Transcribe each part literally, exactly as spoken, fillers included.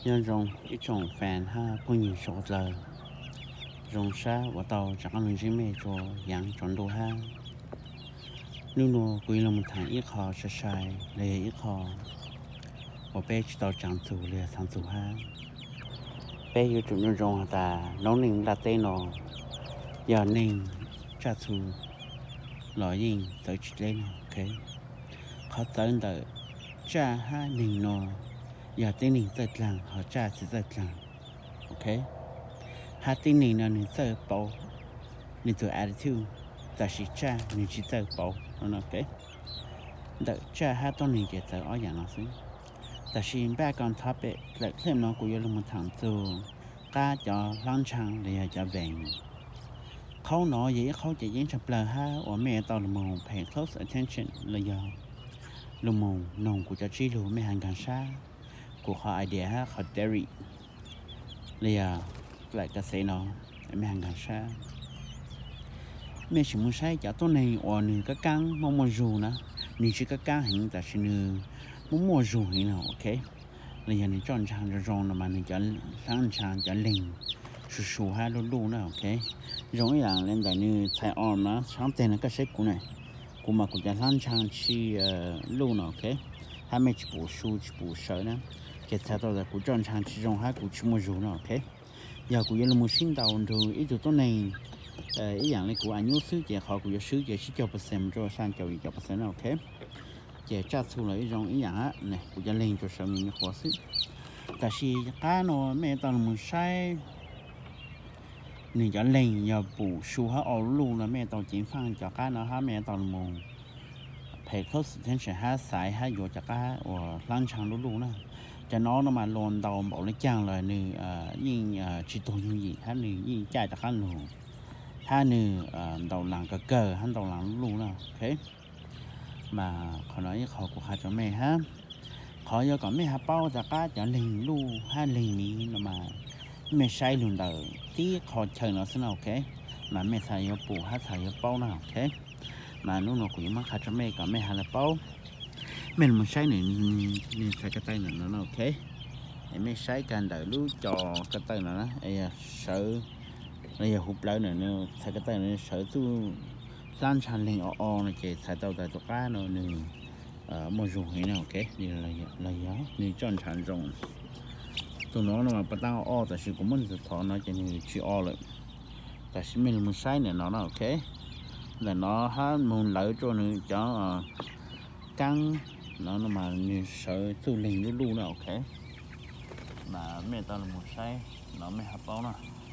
nhân rong ít trồng phèn ha phong nhìn sổ giờ rong sa và tàu chắc ăn chỉ mê cho yang chọn đồ ha nếu nó quý là một thằng ít khó sẽ sai lấy ít khó và bé chỉ tàu chẳng chủ là thằng chủ ha bé yêu chủ nhân rong ta nấu nên đặt tên nó giờ nên cha chủ nói gì tới chỉ lên ok khó tới tới cha ha nên nó giờ tên mình rất là họ cha sẽ rất là ok hai tên mình là mình rất bảo mình tự attitude ta chỉ cha mình chỉ rất bảo nó ok đợi cha hai tên mình chỉ tự ở dạng nó xí ta chỉ ba con topic lại thêm nó cũng như một thằng từ ta cho lăng trăng để cho vềเขาหนอยี่เขาจะยิ่งจะเปล่าฮะว่าแม่ตอนละมง pay close attention เลยยาวละมงน้องกูจะชี้รู้ไม่หันกันช้ากูขอไอเดียฮะขอเดรี่เลยอ่ะหลายกระแสน้องไม่ห่างกันช้าแม่ชิมุใช้จากตัวนี้อ่อนหนึ่งก็กังมองมองจูนะนี่ชื่อก็กังเห็นแต่ชื่อหนึ่งมองมองจูเห็นนะโอเคเลยอย่างนี้จอนชางจะรองนะมันจะล้างชางจะเล่งชูๆฮะลู่ๆนะโอเคgiốngอย่างเล่นแต่นี่ใช้ออมนะช่างเต้นก็เช็คกูหน่อยกูมากูจะล้างชางชี้ลู่นะโอเคถ้าไม่ชิบูชูชิบูเสือนะcái thay đổi là của chọn trang chỉ trong hai của chúng mua rượu nó ok giờ của giờ mua sinh đầu rồi ít chỗ này ý dạng này của anh nhớ xứ chỉ họ của giờ xứ chỉ chỉ cho percent cho sang cho cho percent ok chỉ trả thu lại trong ý dạng á này của giờ lên cho sợ mình khó xứ tại vì cá nó mẹ tao muốn sai nên giờ lên giờ bù su hết ở luôn là mẹ tao chỉ phăng cho cá nó hết mẹ tao muốn phải có sự thân sẽ hết sai hết vô cho cá và lan tràn luôn luôn nè cho nó nó mà lồn đầu bộ nó chàng là nè nhưng chỉ tôi như gì hắn nè nhưng chạy cho hắn luôn hắn nè đầu làng cờ cờ hắn đầu làng luôn nào ok mà họ nói họ của hai cháu mẹ ha họ giờ còn mấy hạt bao ra cá cho linh luôn hai linh ní mà mẹ sai luôn đầu tí họ chờ nó sẽ nào ok mà mẹ xài yo bù hát xài yo bao nào ok mà nó nó cũng mắc hai cháu mẹ còn mấy hạt là bao mình muốn sai này nên sai cái tay này nó ok em mới sai càng đợi lú cho cái tay này nó ai sợ bây giờ hụt lại này nó sai cái tay này sợ tu lan tràn lên o o này chỉ sai tàu tại tàu cá nó nên mua dùng thế nào ok thì là là giá nên chọn sản dụng tụi nó mà bắt đầu o tại sự của mình sẽ thọ nó chỉ nên chỉ o lại tại sự mình muốn sai này nó nó ok là nó hát muốn lợi cho nó cho căng nó nó mà như sợ tu linh luôn luôn nào ok mà mẹ tao là một sai nó mới hấp bao nè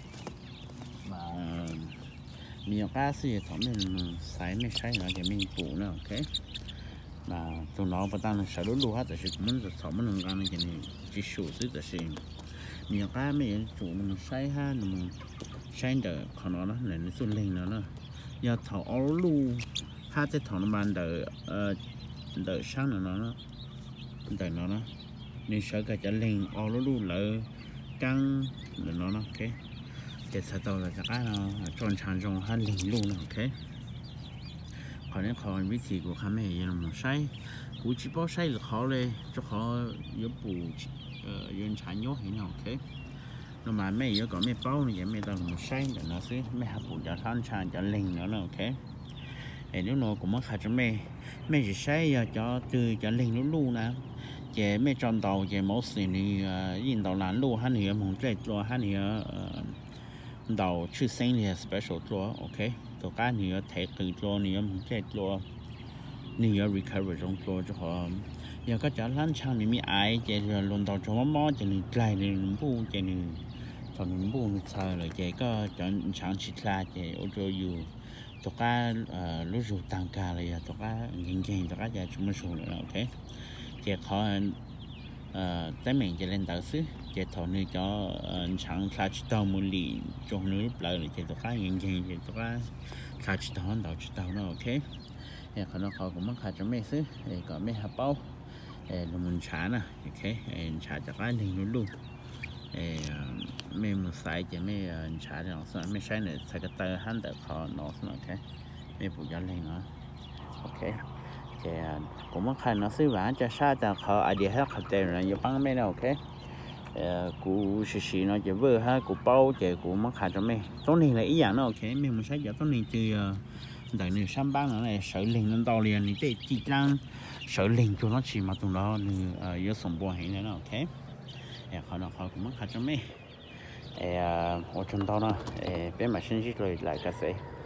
mà nhiều cá gì thằng mình sai mới sai nó thì mình phụ nữa ok mà tụi nó bắt tao là sợ luôn luôn hết tại vì mình rất sợ mình làm cái này chỉ số thứ tại vì nhiều cá mình chủ mình sai ha mình sai được còn nó là nó tu linh nó nè giờ thằng ó lu ha cái thằng nó ban đời đợi sáng là nó đợi nó nó nên sợ cái chả lên o nó luôn lỡ căng là nó nó ok cái sao tao là cái nó tròn tràn trong hai liền luôn ok còn nếu còn vị trí của khám này là một sai cú chỉ bao sai là khó lên cho khó yếu bù yên sản nhốt thế nào ok nó mà mấy yếu có mấy bao này mấy tao một sai để nó sẽ mấy hạt bù cho tròn tràn cho liền nữa ok nếu nó cũng mất hạt cho mẹ mẹ chỉ sai giờ cho từ cho linh nó luôn nè chị mẹ tròn tàu chị mỗi sự thì nhìn tàu lán luôn hắn thì muốn chạy luôn hắn thì tàu chưa sinh thì special luôn ok tàu cá thì thể từ luôn thì muốn chạy luôn thì recover trong luôn cho họ giờ có trả lán sang thì mi ai chị luôn tàu cho mắm chị thì lại thì bu chị thì còn bu thì sao rồi chị có chọn sáng xịt la chị ô tô dù tụi cá lúc rượu tăng ca là tụi cá nghiền nghiền tụi cá giờ chúng mình xuống nữa ok chỉ khó tới mình chỉ lên tàu xứ chỉ thọ này cho sáng khai chỉ tàu một lì trong nước lại là chỉ tụi cá nghiền nghiền chỉ tụi cá khai chỉ tàu tàu chỉ tàu nó ok thì họ nó họ cũng mất khai cho mấy xứ thì có mấy hạt bao là mình xả nè ok xả cho cá liền luôn luôn mấy một sai chỉ mấy xả thì nó sẽ mấy sai này sai cái tơ hắn được họ nó ok mấy phụ gia lên nữa ok thì cũng mất khai nó xứ vả cho sao cho họ idea hết khách tiền là nhiều băng mấy đâu ok cú xì xì nó chỉ vừa ha cú bao chỉ cú mắc hạt cho mày tốt này là ý dạng nó ok mình muốn sách giờ tốt này từ đợi nửa三班nữa này sợi liền lên to liền thì để chỉ đang sợi liền cho nó chỉ mà tụi nó nửa yếu sống bùa hay nữa ok ẹ họ nó họ cũng mắc hạt cho mày ẹ ở trong đó nó ẹ bé mà sinh rồi lại cái gì